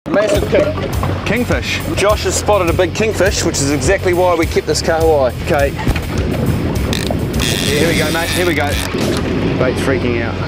Massive kingfish. Josh has spotted a big kingfish, which is exactly why we kept this kahawai. Okay. Yeah, here we go, mate. Here we go. Bait's freaking out.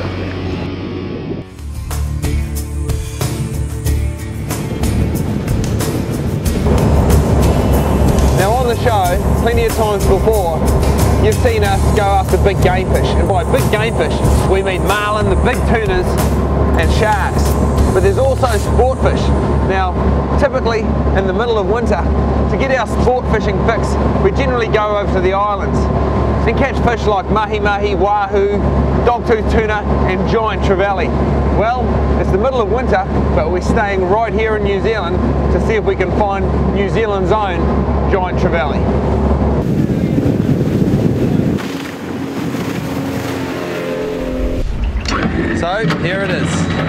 Now on the show, plenty of times before, you've seen us go after big game fish. And by big game fish, we mean marlin, the big tunas, and sharks. But there's also sport fish. Now, typically in the middle of winter, to get our sport fishing fix, we generally go over to the islands and catch fish like mahi-mahi, wahoo, dogtooth tuna, and giant trevally. Well, it's the middle of winter, but we're staying right here in New Zealand to see if we can find New Zealand's own giant trevally. So, here it is.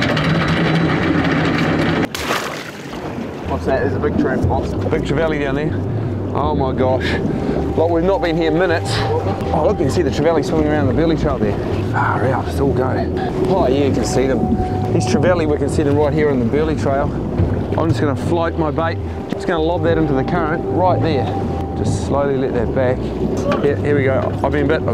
What's that? There's a big big trevally down there. Oh my gosh. Like we've not been here minutes. Oh look, you can see the trevally swimming around the burley trail there. Far out, it's all go. Oh yeah, you can see them. These trevally, we can see them right here on the burley trail. I'm just going to float my bait. Just going to lob that into the current right there. Just slowly let that back. Yeah, here we go. I've been bit.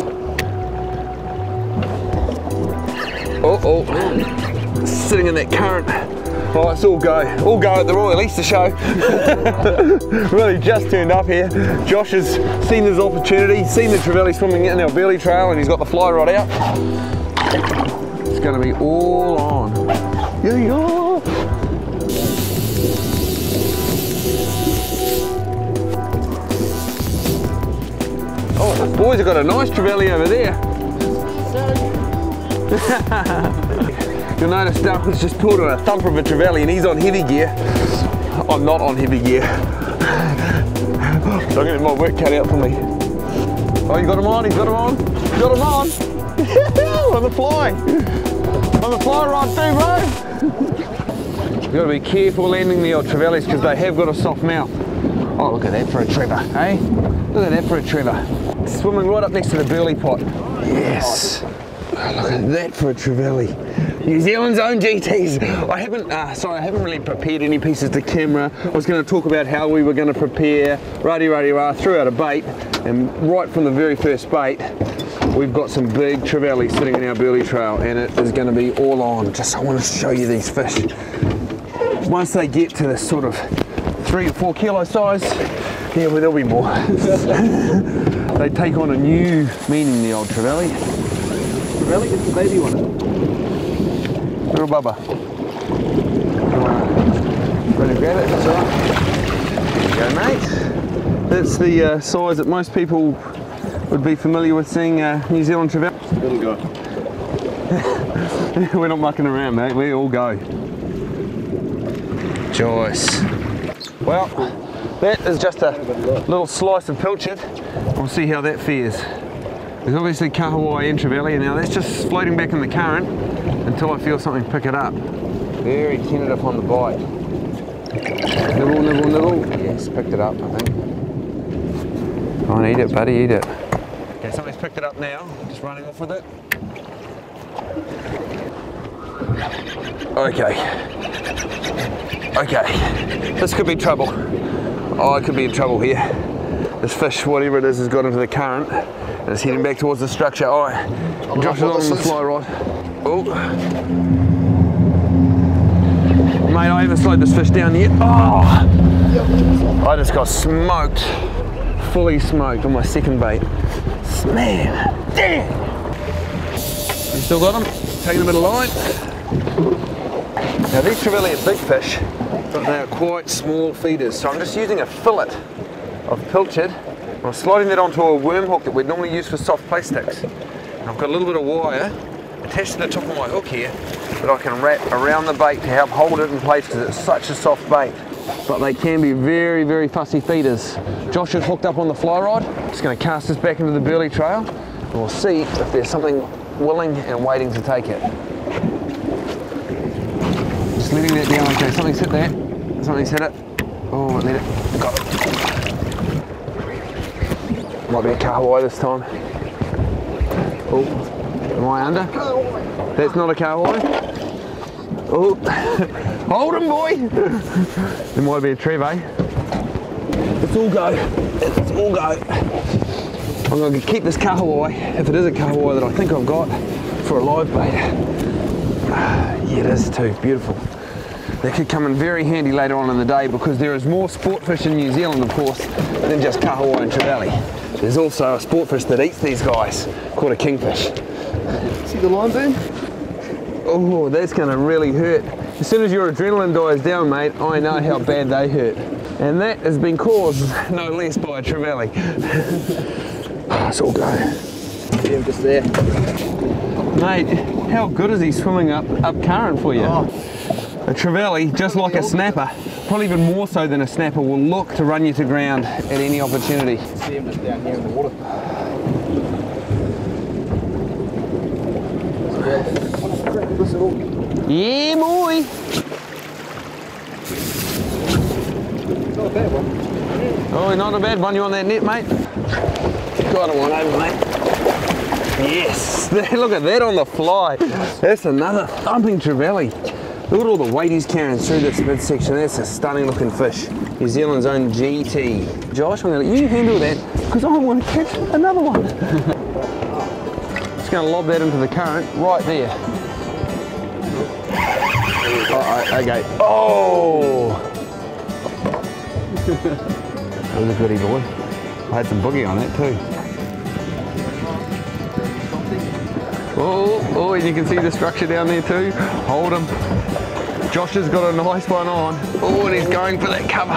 Oh, sitting in that current. Oh, it's all go at the Royal Easter Show. Really just turned up here. Josh has seen his opportunity, seen the trevally swimming in our burley trail, and he's got the fly rod out. It's going to be all on. Here we go. Oh, the boys have got a nice trevally over there. You'll notice Darwin's just pulled on a thumper of a trevally and he's on heavy gear. I'm not on heavy gear. So I'm getting my work cut out for me. Oh, you got him on, he's got him on. Got him on. On the fly. On the fly rod too, bro. You've got to be careful landing the old trevallies because they have got a soft mouth. Oh, look at that for a trevor, eh? Look at that for a trevor. Swimming right up next to the burley pot. Yes. Oh, look at that for a trevally. New Zealand's own GTs. I haven't really prepared any pieces to camera. I was going to talk about how we were going to prepare, rah-de-rah-de-rah, threw out a bait, and right from the very first bait, we've got some big trevally sitting in our burley trail, and it is going to be all on. Just, I want to show you these fish. Once they get to this sort of 3 to 4 kilo size, yeah, well, there'll be more. They take on a new meaning, the old trevally. Trevally is the baby one. Little bubba. Ready to grab it? That's all right. There you go, mate. That's the size that most people would be familiar with seeing New Zealand trevally. Little guy. We're not mucking around, mate. We all go. Joyce. Well, that is just a little slice of pilchard. We'll see how that fares. There's obviously kahawai and trevally, and now that's just floating back in the current until I feel something pick it up. Very tentative on the bite. Nibble, nibble, nibble. Yes, picked it up, I think. Go on, eat it, buddy, eat it. Okay, something's picked it up now. Just running off with it. Okay, this could be trouble. Oh, I could be in trouble here. This fish, whatever it is, has got into the current and it's heading back towards the structure. All right, Josh is on the fly rod. Oh, mate, I haven't slowed this fish down yet. Oh, I just got smoked, fully smoked on my second bait. Man, damn. You still got him? Taking a bit of line. Now these trevally are big fish, but they are quite small feeders, so I'm just using a fillet of pilchard. I'm sliding that onto a worm hook that we'd normally use for soft plastics. And I've got a little bit of wire attached to the top of my hook here that I can wrap around the bait to help hold it in place because it's such a soft bait. But they can be very, very fussy feeders. Josh is hooked up on the fly rod. Just going to cast this back into the burley trail and we'll see if there's something willing and waiting to take it. Just letting that down. Okay, something's hit that. Something's hit it. Oh, let it. Got it. Might be a kahawai this time. Oh, am I under? That's not a kahawai. Oh, Hold him, boy. There might be a trev, eh? Let's all go. Let's all go. I'm going to keep this kahawai, if it is a kahawai that I think I've got, for a live bait. Yeah, it is too. Beautiful. They could come in very handy later on in the day because there is more sport fish in New Zealand, of course, than just kahawai and trevally. There's also a sport fish that eats these guys, called a kingfish. See the line burn? Oh, that's going to really hurt. As soon as your adrenaline dies down, mate, I know how bad they hurt. And that has been caused no less by a trevally. Let's all go. Yeah, I'm just there. Mate, how good is he swimming up current for you? Oh. A trevally, just like a snapper, probably even more so than a snapper, will look to run you to ground at any opportunity. See him just down here in the water. Yeah, boy! Not a bad one. Oh, not a bad one. You on that net, mate? Got one over, mate. Yes! Look at that on the fly. That's another thumping trevally. Look at all the weight he's carrying through this midsection. That's a stunning looking fish. New Zealand's own GT. Josh, I'm going to let you handle that because I want to catch another one. Just going to lob that into the current right there. Okay. Oh! That was a goodie, boy. I had some boogie on that too. Oh, and you can see the structure down there too. Hold him. Josh has got a nice one on. Oh, and he's going for that cover.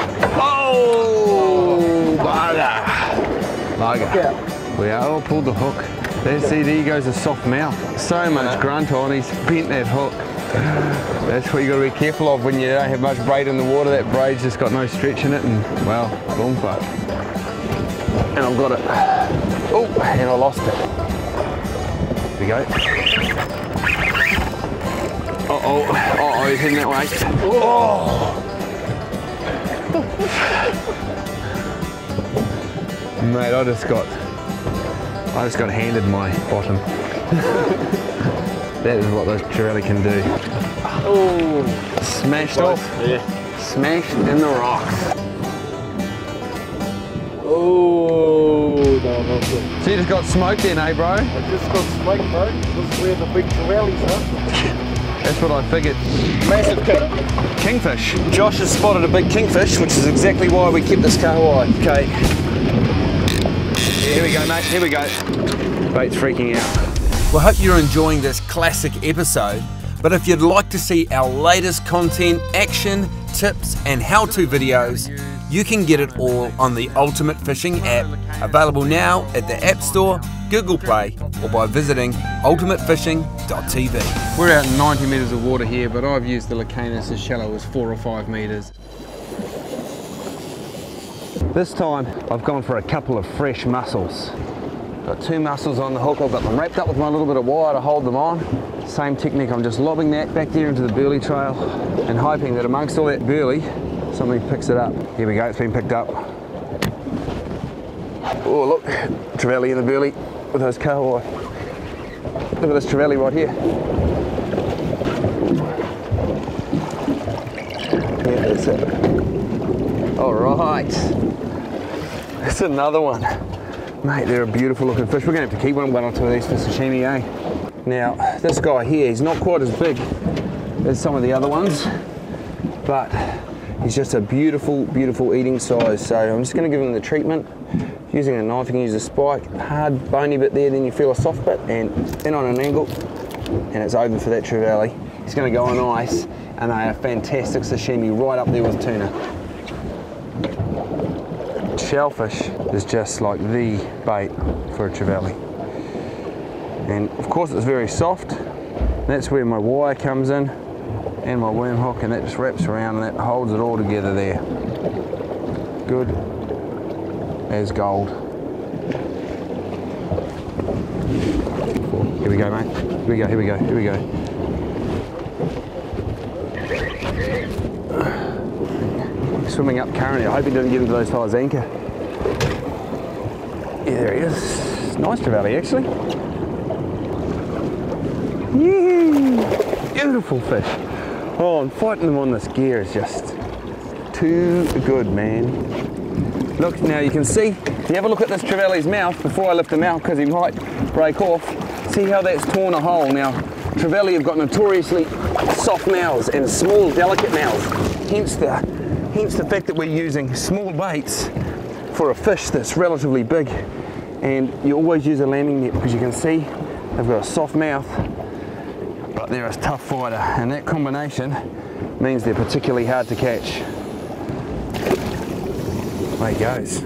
Oh, bugger. We all pulled the hook. See, there goes a soft mouth. So much grunt on, he's bent that hook. That's what you got to be careful of when you don't have much braid in the water. That braid's just got no stretch in it, and well, boom fuck. And I've got it. Oh, and I lost it. Here we go. Uh-oh, he's heading that way. Oh! Mate, I just got handed my bottom. That is what those trevally can do. Oh, smashed off. Yeah. Smashed in the rocks. Oh, no, not good. So you just got smoked in, eh, bro? I just got smoked, bro. This is where the big trevallies are. That's what I figured. Massive Kingfish. Josh has spotted a big kingfish, which is exactly why we kept this kahawai. Okay. Here we go, mate. Here we go. Bait's freaking out. Well, I hope you're enjoying this classic episode, but if you'd like to see our latest content, action, tips and how-to videos, you can get it all on the Ultimate Fishing app, available now at the App Store, Google Play, or by visiting ultimatefishing.tv. We're out in 90 metres of water here, but I've used the Lecanus as shallow as 4 or 5 metres. This time, I've gone for a couple of fresh mussels. Got 2 mussels on the hook. I've got them wrapped up with my little bit of wire to hold them on. Same technique, I'm just lobbing that back there into the burley trail and hoping that amongst all that burley, something picks it up. Here we go, it's been picked up. Oh look, trevally in the burley with those kahawai. Look at this trevally right here. Yeah, that's it. All right, that's another one. Mate, they're a beautiful looking fish. We're going to have to keep one or 2 of these for sashimi, eh? Now, this guy here, he's not quite as big as some of the other ones, but he's just a beautiful, beautiful eating size. So I'm just going to give him the treatment. Using a knife, you can use a spike, hard, bony bit there, then you feel a soft bit, and then on an angle, and it's over for that trevally. He's going to go on ice, and they are fantastic sashimi right up there with tuna. Shellfish is just like the bait for a trevally, and of course it's very soft. That's where my wire comes in and my worm hook, and that just wraps around and that holds it all together there. Good as gold. Here we go, mate. Here we go, here we go, here we go. Swimming up current. I hope he didn't get into those fellas' anchor. Yeah, there he is. Nice trevally, actually. Yee! Beautiful fish. Oh, and fighting them on this gear is just too good, man. Look, now you can see, if you have a look at this Trevelli's mouth before I lift him out, because he might break off, see how that's torn a hole. Now, Trevelli have got notoriously soft mouths and small, delicate mouths. Hence the fact that we're using small baits for a fish that's relatively big. And you always use a landing net because you can see they've got a soft mouth, but they're a tough fighter. And that combination means they're particularly hard to catch. There he goes.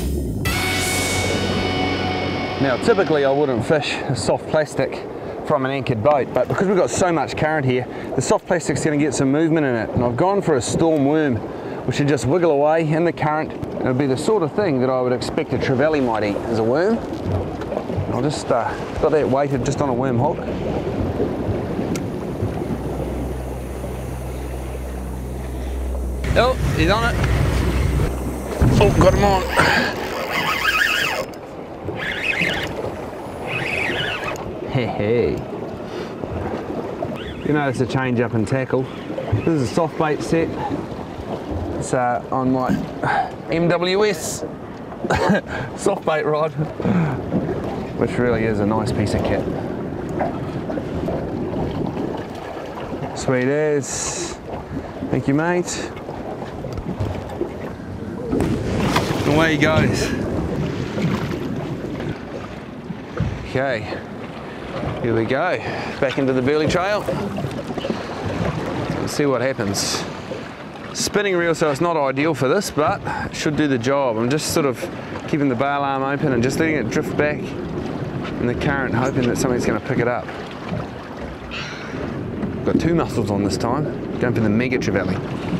Now typically I wouldn't fish a soft plastic from an anchored boat, but because we've got so much current here, the soft plastic's going to get some movement in it. And I've gone for a storm worm, which should just wiggle away in the current. It'll be the sort of thing that I would expect a Trevelli might eat as a worm. I'll just got that weighted just on a worm hook. Oh, he's on it. Oh, got him on. Hey. You notice a change up in tackle. This is a soft bait set. It's on my MWS soft bait rod, which really is a nice piece of kit. Sweet as. Thank you, mate. Away he goes. Okay, here we go. Back into the burley trail. Let's see what happens. Spinning reel, so it's not ideal for this, but it should do the job. I'm just sort of keeping the bail arm open and just letting it drift back in the current, hoping that something's going to pick it up. Got two mussels on this time. Going for the mega Trevelli.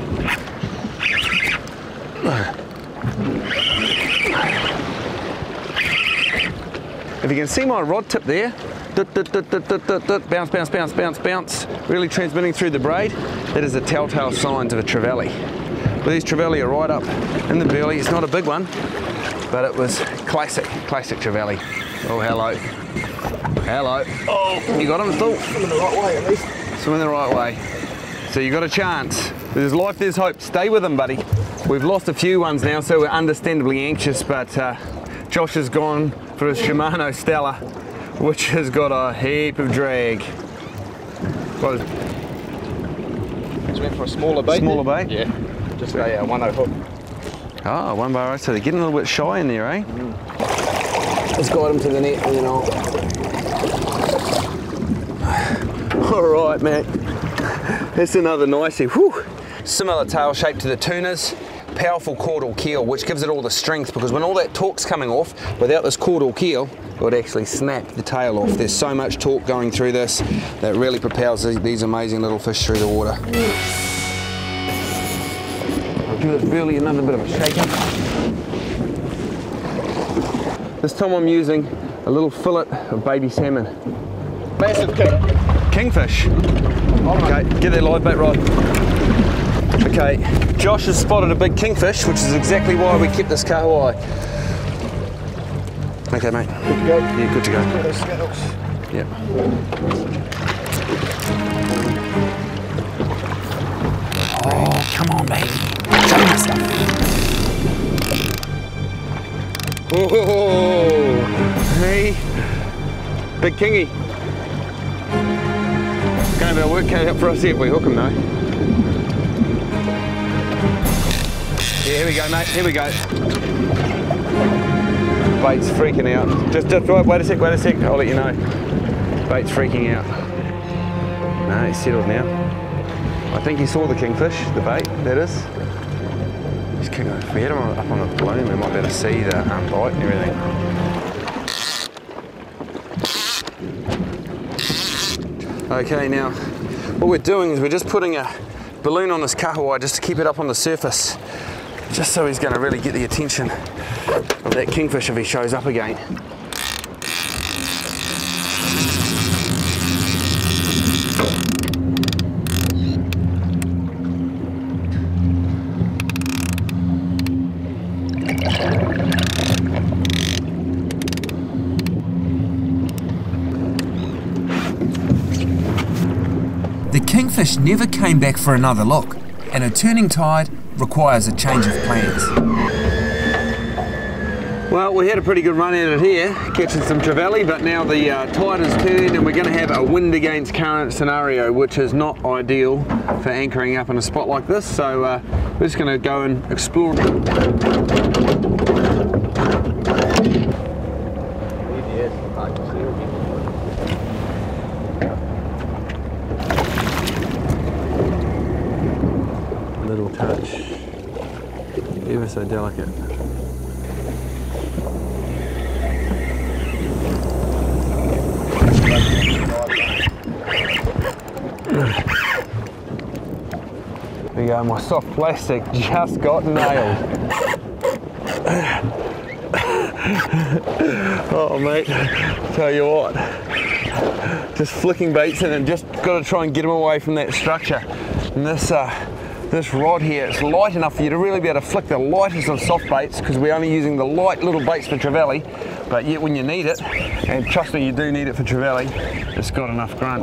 If you can see my rod tip there, bounce, bounce, bounce, bounce, bounce, really transmitting through the braid, that is the telltale signs of a Trevelli. But these Trevelli are right up in the burley. It's not a big one, but it was classic Trevelli. Oh, hello. Hello. Oh, you got him still? Swimming the right way at least. Swimming the right way. So you got a chance. There's life, there's hope. Stay with him, buddy. We've lost a few ones now, so we're understandably anxious, but Josh has gone for his Shimano Stella, which has got a heap of drag. Well, Just went for a smaller bait. smaller bait? Yeah. Just a 1/0 hook. Oh, 1 bar, so they're getting a little bit shy in there, eh? Let's guide them to the net and then I'll... All right, mate. That's another nicey. Whew. Similar tail shape to the tunas. Powerful caudal keel, which gives it all the strength, because when all that torque's coming off, without this caudal keel, it would actually snap the tail off. There's so much torque going through this that really propels these amazing little fish through the water. I'll give this burley another bit of a shaker. This time I'm using a little fillet of baby salmon. Massive king. Kingfish. Okay, get that live bait rod. Okay, Josh has spotted a big kingfish, which is exactly why we kept this kahawai. Okay, mate. Good to go. Yeah, good to go. Those scat hooks. Yep. Oh, come on, mate. Show me stuff. Oh, hey. Big kingy. Gonna be a work cut out for us here if we hook him, though. Yeah, here we go, mate. Here we go. Bait's freaking out. Just wait a sec. I'll let you know. Bait's freaking out. No, he's settled now. I think he saw the kingfish, the bait, that is. He's kicking. If we had him up on a balloon, we might be able to see the bite and everything. Okay, now what we're doing is we're just putting a balloon on this kahawai just to keep it up on the surface, just so he's going to really get the attention of that kingfish if he shows up again. The fish never came back for another look, and a turning tide requires a change of plans. Well, we had a pretty good run at it here, catching some trevally, but now the tide has turned and we're going to have a wind against current scenario, which is not ideal for anchoring up in a spot like this. So we're just going to go and explore. Little touch, ever so delicate. There you go, my soft plastic just got nailed. Oh mate, tell you what, just flicking baits in and just got to try and get them away from that structure. And this rod here, it's light enough for you to really be able to flick the lightest of soft baits, because we're only using the light little baits for trevally, but yet when you need it, and trust me, you do need it for trevally, it's got enough grunt.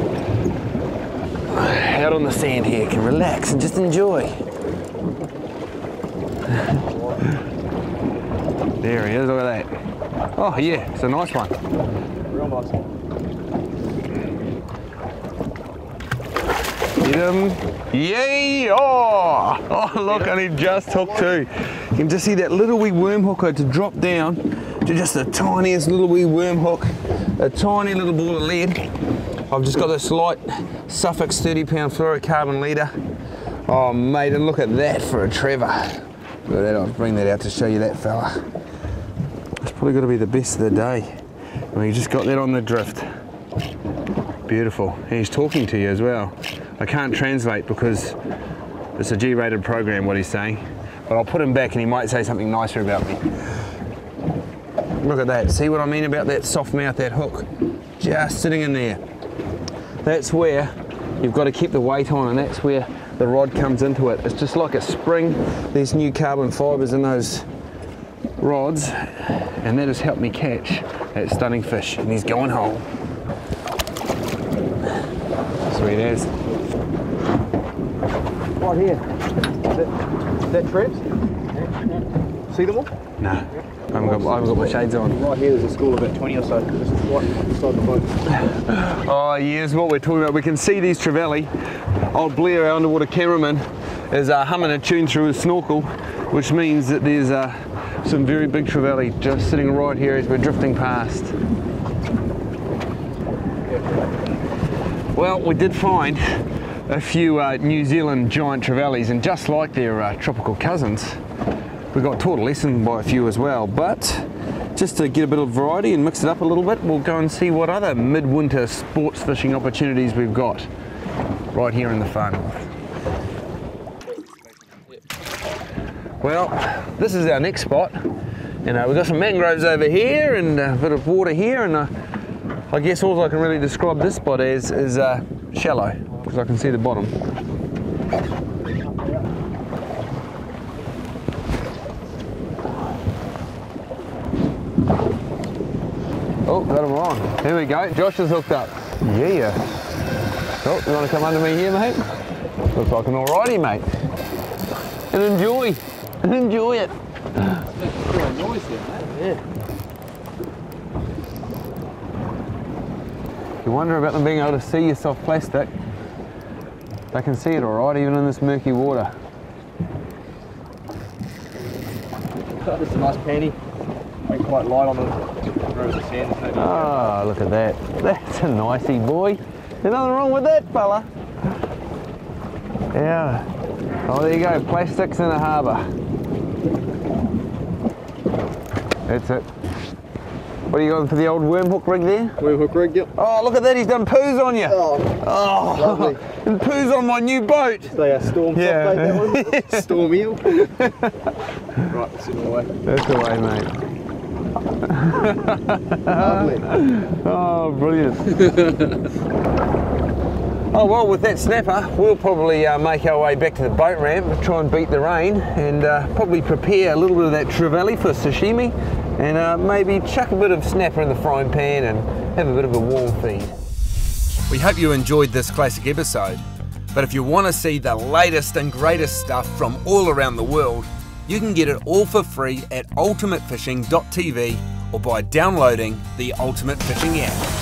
Out on the sand here, can relax and just enjoy. There he is, look at that. Oh yeah, it's a nice one. Real nice. Get him. Yay! Oh, look, and he just hooked too. You can just see that little wee worm hooker to drop down to just the tiniest little wee worm hook, a tiny little ball of lead. I've just got this light Suffix 30-pound fluorocarbon leader. Oh mate, and look at that for a Trevor. Look at that, I'll bring that out to show you that fella. It's probably got to be the best of the day. Well, you just got that on the drift. Beautiful. And he's talking to you as well. I can't translate because it's a G-rated program, what he's saying. But I'll put him back and he might say something nicer about me. Look at that. See what I mean about that soft mouth, that hook? Just sitting in there. That's where you've got to keep the weight on, and that's where the rod comes into it. It's just like a spring. There's new carbon fibres in those rods, and that has helped me catch that stunning fish, and he's going home. Sweet as. Right here. Is that traps? See them all? No, I haven't got my shades on. Right here there's a school of about 20 or so. This is right beside the boat. Oh yes, what we're talking about. We can see these trevally. Old Blair, our underwater cameraman, is humming a tune through his snorkel, which means that there's some very big trevally just sitting right here as we're drifting past. Well, we did find a few New Zealand giant trevallies, and just like their tropical cousins, we got taught a lesson by a few as well. But just to get a bit of variety and mix it up a little bit, we'll go and see what other midwinter sports fishing opportunities we've got right here in the far north. Well, this is our next spot. You know, we've got some mangroves over here and a bit of water here, and I guess all I can really describe this spot as is shallow, because I can see the bottom. Oh, got him on. Here we go. Josh is hooked up. Yeah. Oh, you want to come under me here, mate? Looks like an alrighty, mate. And enjoy. And enjoy it. Really noise there, mate. Yeah. You wonder about them being able to see your soft plastic. They can see it alright, even in this murky water. This is a nice panty. Ain't quite light on the rows of sand. Oh, look at that. That's a nicey boy. There's nothing wrong with that, fella. Yeah. Oh, there you go. Plastics in a harbour. That's it. What are you going for, the old worm hook rig there? Worm hook rig, yep. Oh, look at that. He's done poos on you. Oh, lovely. And poos on my new boat. They are storm soft bait, that one. Storm eel. Right, sit away. That's the way, mate. Lovely. Oh, brilliant. Oh well, with that snapper, we'll probably make our way back to the boat ramp, try and beat the rain, and probably prepare a little bit of that trevally for sashimi, and maybe chuck a bit of snapper in the frying pan and have a bit of a warm feed. We hope you enjoyed this classic episode. But if you want to see the latest and greatest stuff from all around the world, you can get it all for free at ultimatefishing.tv or by downloading the Ultimate Fishing app.